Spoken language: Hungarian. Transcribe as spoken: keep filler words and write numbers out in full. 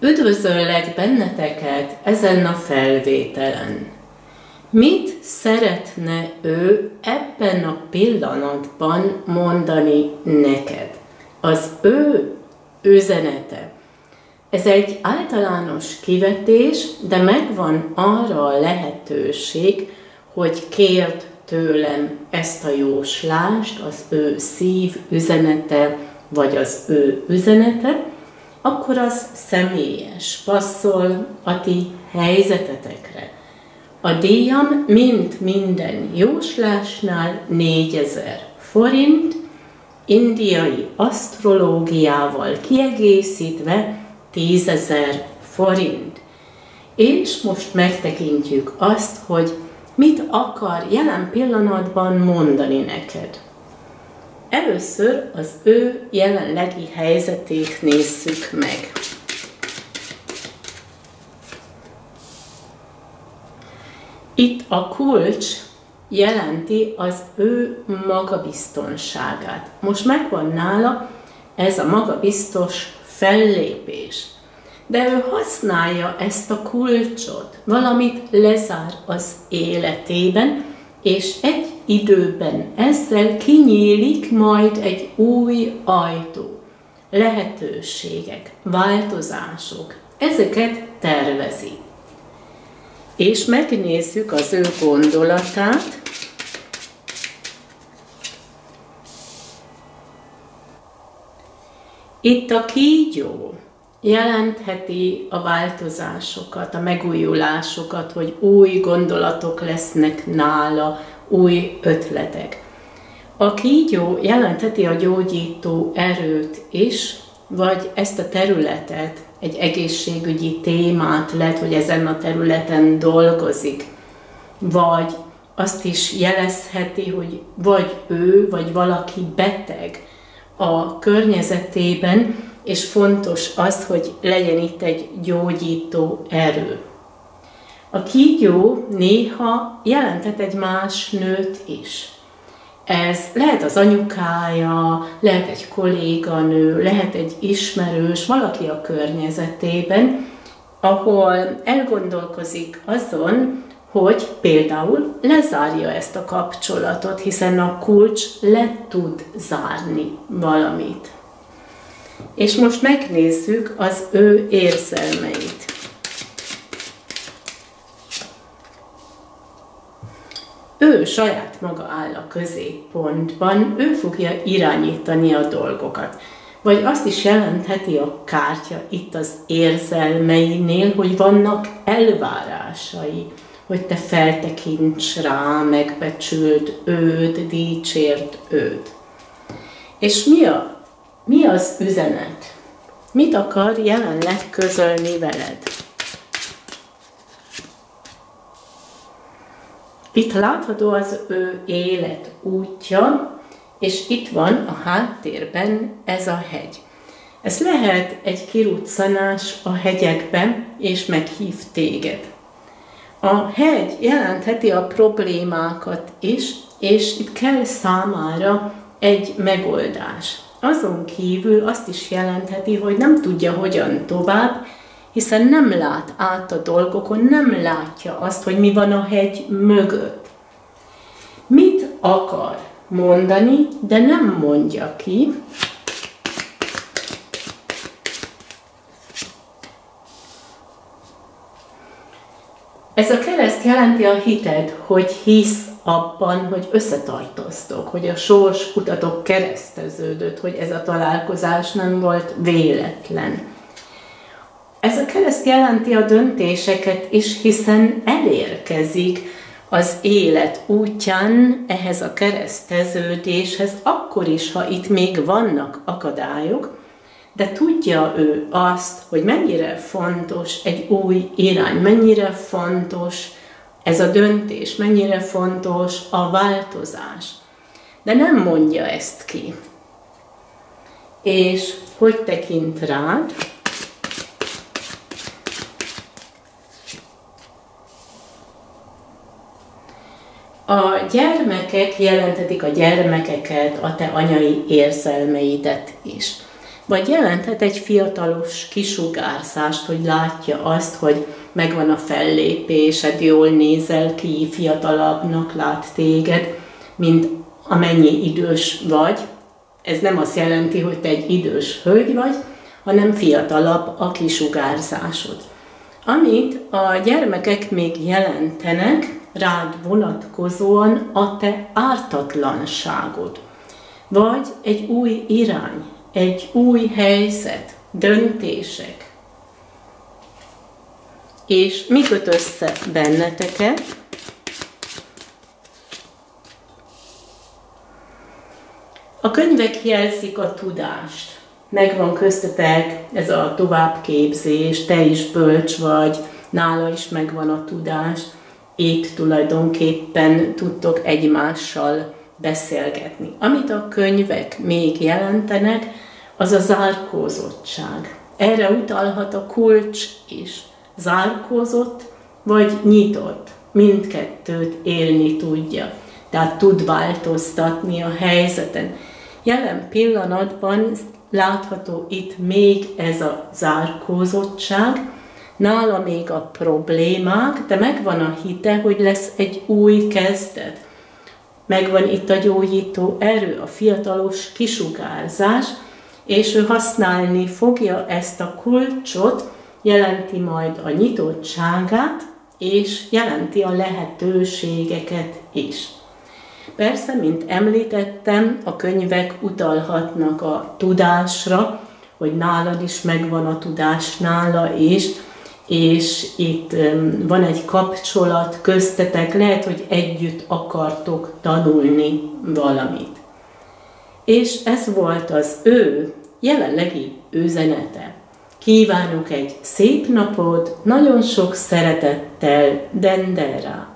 Üdvözöllek benneteket ezen a felvételen. Mit szeretne ő ebben a pillanatban mondani neked? Az ő üzenete. Ez egy általános kivetés, de megvan arra a lehetőség, hogy kérd tőlem ezt a jóslást, az ő szív üzenete, vagy az ő üzenete, akkor az személyes, passzol a ti helyzetetekre. A díjam, mint minden jóslásnál négyezer forint, indiai asztrológiával kiegészítve tízezer forint. És most megtekintjük azt, hogy mit akar jelen pillanatban mondani neked. Először az ő jelenlegi helyzetét nézzük meg. Itt a kulcs jelenti az ő magabiztonságát. Most megvan nála ez a magabiztos fellépés. De ő használja ezt a kulcsot, valamit lezár az életében, és egy időben ezzel kinyílik majd egy új ajtó. Lehetőségek, változások, ezeket tervezi. És megnézzük az ő gondolatát. Itt a kígyó jelentheti a változásokat, a megújulásokat, hogy új gondolatok lesznek nála, új ötletek. A kígyó jelentheti a gyógyító erőt is, vagy ezt a területet, egy egészségügyi témát, lehet, hogy ezen a területen dolgozik, vagy azt is jelezheti, hogy vagy ő, vagy valaki beteg a környezetében, és fontos az, hogy legyen itt egy gyógyító erő. A kígyó néha jelenthet egy más nőt is. Ez lehet az anyukája, lehet egy kolléganő, lehet egy ismerős, valaki a környezetében, ahol elgondolkozik azon, hogy például lezárja ezt a kapcsolatot, hiszen a kulcs le tud zárni valamit. És most megnézzük az ő érzelmeit. Ő saját maga áll a középpontban, ő fogja irányítani a dolgokat. Vagy azt is jelentheti a kártya itt az érzelmeinél, hogy vannak elvárásai, hogy te feltekints rá, megbecsüld őt, dicsérd őt. És mi, a, mi az üzenet? Mit akar jelenleg közölni veled? Itt látható az ő élet útja, és itt van a háttérben ez a hegy. Ez lehet egy kiruccanás a hegyekben, és meghív téged. A hegy jelentheti a problémákat is, és itt kell számára egy megoldás. Azon kívül azt is jelentheti, hogy nem tudja hogyan tovább, hiszen nem lát át a dolgokon, nem látja azt, hogy mi van a hegy mögött. Mit akar mondani, de nem mondja ki. Ez a kereszt jelenti a hited, hogy hisz abban, hogy összetartoztok, hogy a sors utatok kereszteződött, hogy ez a találkozás nem volt véletlen. Ez a kereszt jelenti a döntéseket is, hiszen elérkezik az élet útján ehhez a kereszteződéshez, akkor is, ha itt még vannak akadályok, de tudja ő azt, hogy mennyire fontos egy új irány, mennyire fontos ez a döntés, mennyire fontos a változás. De nem mondja ezt ki. És hogy tekint rád? A gyermekek jelentetik a gyermekeket, a te anyai érzelmeidet is. Vagy jelenthet egy fiatalos kisugárzást, hogy látja azt, hogy megvan a fellépésed, jól nézel ki, fiatalabbnak lát téged, mint amennyi idős vagy. Ez nem azt jelenti, hogy te egy idős hölgy vagy, hanem fiatalabb a kisugárzásod. Amit a gyermekek még jelentenek, rád vonatkozóan a te ártatlanságod, vagy egy új irány, egy új helyzet, döntések. És mi köt össze benneteket? A könyvek jelzik a tudást. Megvan köztetek ez a továbbképzés, te is bölcs vagy, nála is megvan a tudás. Itt tulajdonképpen tudtok egymással beszélgetni. Amit a könyvek még jelentenek, az a zárkózottság. Erre utalhat a kulcs is. Zárkózott vagy nyitott. Mindkettőt élni tudja. Tehát tud változtatni a helyzeten. Jelen pillanatban látható itt még ez a zárkózottság, nála még a problémák, de megvan a hite, hogy lesz egy új kezdet. Megvan itt a gyógyító erő, a fiatalos kisugárzás, és ő használni fogja ezt a kulcsot, jelenti majd a nyitottságát, és jelenti a lehetőségeket is. Persze, mint említettem, a könyvek utalhatnak a tudásra, hogy nálad is megvan a tudás, nála is, és itt van egy kapcsolat köztetek, lehet, hogy együtt akartok tanulni valamit. És ez volt az ő jelenlegi üzenete. Kívánok egy szép napot, nagyon sok szeretettel, Dendera!